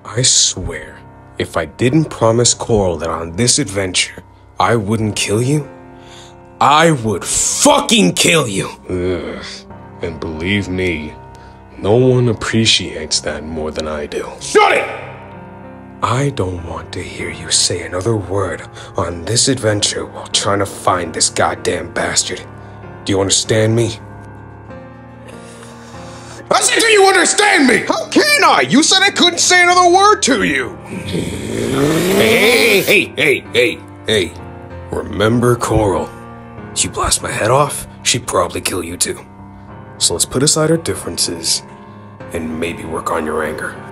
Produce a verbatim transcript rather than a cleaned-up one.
I swear, if I didn't promise Coral that on this adventure, I wouldn't kill you, I would fucking kill you! Ugh. And believe me, no one appreciates that more than I do. Shut it! I don't want to hear you say another word on this adventure while trying to find this goddamn bastard. Do you understand me? I said, do you understand me? How can I? You said I couldn't say another word to you. Hey, hey, hey, hey, hey. Remember Coral. You blast my head off, she'd probably kill you too. So let's put aside our differences and maybe work on your anger.